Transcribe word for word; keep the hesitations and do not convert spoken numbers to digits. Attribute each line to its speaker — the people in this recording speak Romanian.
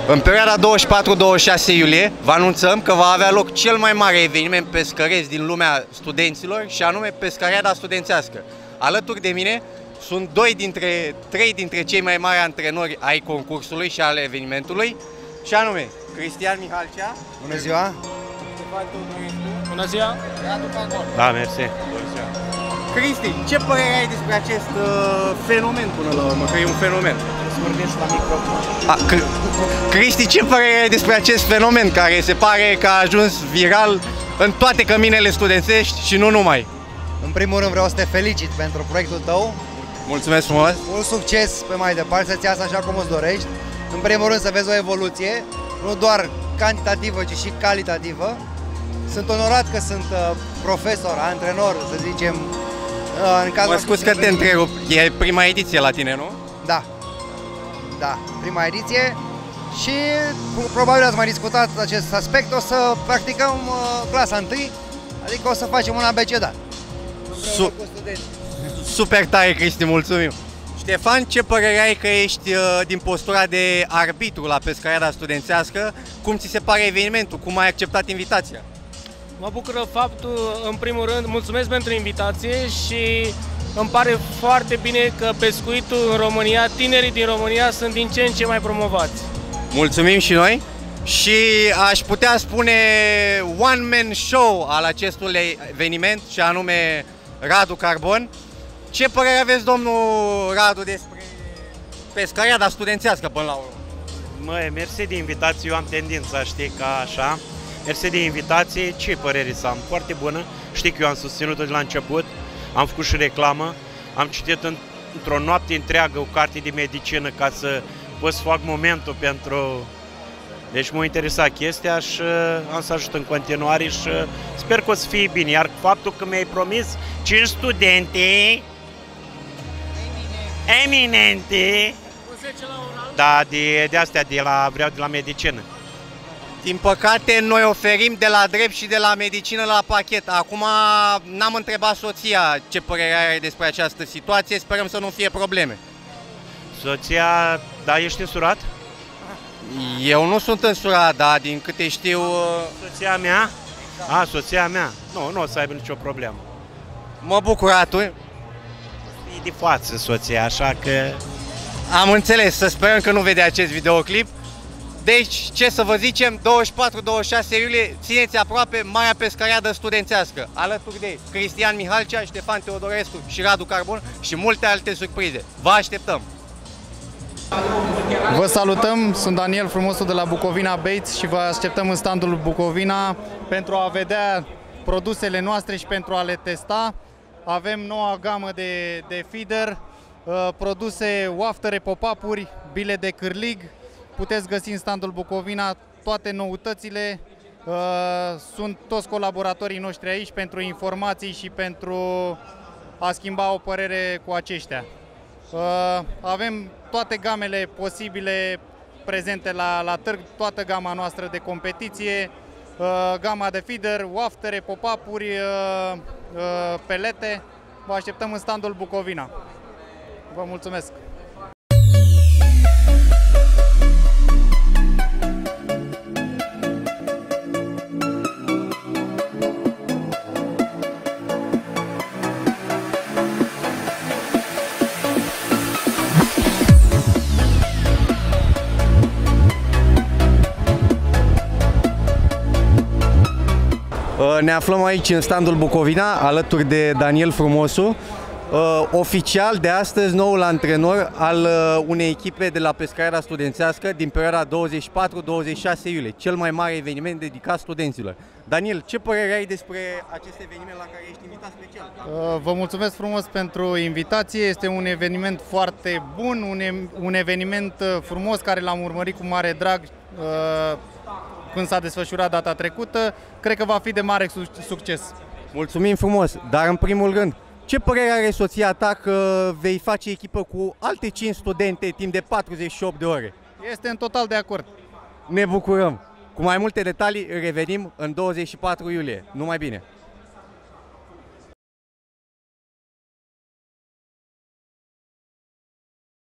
Speaker 1: În perioada douăzeci și patru douăzeci și șase iulie vă anunțăm că va avea loc cel mai mare eveniment pescăresc din lumea studenților și anume Pescariada Studențească. Alături de mine sunt doi dintre, trei dintre cei mai mari antrenori ai concursului și al evenimentului și anume Cristian Mihalcea.
Speaker 2: Bună ziua!
Speaker 3: Bună ziua!
Speaker 4: Da, mersi!
Speaker 1: Cristi, ce părere ai despre acest uh, fenomen până la urmă, că e un fenomen?
Speaker 2: Să vorbești la microfon.
Speaker 1: A, Cristi, ce părere ai despre acest fenomen care se pare că a ajuns viral în toate căminele studențești și nu numai?
Speaker 2: În primul rând vreau să te felicit pentru proiectul tău.
Speaker 1: Mulțumesc frumos!
Speaker 2: Mult succes pe mai departe, să-ți iasă așa cum îți dorești. În primul rând să vezi o evoluție, nu doar cantitativă, ci și calitativă. Sunt onorat că sunt uh, profesor, antrenor, să zicem. Uh, în cazul
Speaker 1: mă scuz că te întrerup, e prima ediție la tine, nu?
Speaker 2: Da, da, prima ediție și probabil ați mai discutat acest aspect, o să practicăm uh, clasa întâi, adică o să facem un abecedat.
Speaker 1: Su Super tare, Cristi, mulțumim! Ștefan, ce părere ai că ești uh, din postura de arbitru la Pescariada Studențească? Cum ți se pare evenimentul? Cum ai acceptat invitația?
Speaker 3: Mă bucură faptul, în primul rând, mulțumesc pentru invitație și îmi pare foarte bine că pescuitul în România, tinerii din România sunt din ce în ce mai promovați.
Speaker 1: Mulțumim și noi! Și aș putea spune one-man show al acestui eveniment și anume Radu Carbon. Ce părere aveți, domnul Radu, despre Pescariada Studențească până la urmă?
Speaker 4: Măi, mersi de invitație, eu am tendința, știi, ca așa. Mersi de invitație, ce părere să am? Foarte bună, știi că eu am susținut-o de la început, am făcut și reclamă, am citit în, într-o noapte întreagă o carte de medicină ca să pot să fac momentul pentru... Deci m-a interesat chestia și am să ajut în continuare și sper că o să fie bine. Iar faptul că mi-ai promis cinci studente eminente, da, de, de astea, de la, vreau de la medicină.
Speaker 1: Din păcate, noi oferim de la drept și de la medicină la pachet. Acum n-am întrebat soția ce părere are despre această situație, sperăm să nu fie probleme.
Speaker 4: Soția, da, ești însurat?
Speaker 1: Eu nu sunt însurat, dar din câte știu...
Speaker 4: Soția mea? A, soția mea? Nu, nu o să aibă nicio problemă.
Speaker 1: Mă bucur atunci.
Speaker 4: E de față soția, așa că...
Speaker 1: Am înțeles, să sperăm că nu vede acest videoclip. Deci, ce să vă zicem, douăzeci și patru douăzeci și șase iulie, țineți aproape Marea Pescariadă Studențească, alături de Cristian Mihalcea, Ștefan Teodorescu și Radu Carbon și multe alte surprize. Vă așteptăm!
Speaker 5: Vă salutăm, sunt Daniel Frumosul de la Bucovina Baits și vă așteptăm în standul Bucovina pentru a vedea produsele noastre și pentru a le testa. Avem noua gamă de, de feeder, uh, produse waftere, pop-up-uri, bile de cârlig. Puteți găsi în standul Bucovina toate noutățile. Uh, sunt toți colaboratorii noștri aici pentru informații și pentru a schimba o părere cu aceștia. Uh, avem toate gamele posibile prezente la, la târg, toată gama noastră de competiție, uh, gama de feeder, waftere, pop-up-uri, uh, uh, pelete. Vă așteptăm în standul Bucovina. Vă mulțumesc!
Speaker 1: Ne aflăm aici în standul Bucovina, alături de Daniel Frumosu, oficial de astăzi noul antrenor al unei echipe de la Pescariada Studențească din perioada douăzeci și patru douăzeci și șase iulie, cel mai mare eveniment dedicat studenților. Daniel, ce părere ai despre acest eveniment la care ești invitat special?
Speaker 5: Vă mulțumesc frumos pentru invitație, este un eveniment foarte bun, un, un eveniment frumos care l-am urmărit cu mare drag când s-a desfășurat data trecută, cred că va fi de mare succes.
Speaker 1: Mulțumim frumos, dar în primul rând, ce părere are soția ta că vei face echipă cu alte cinci studente timp de patruzeci și opt de ore?
Speaker 5: Este în total de acord.
Speaker 1: Ne bucurăm! Cu mai multe detalii revenim în douăzeci și patru iulie. Numai bine!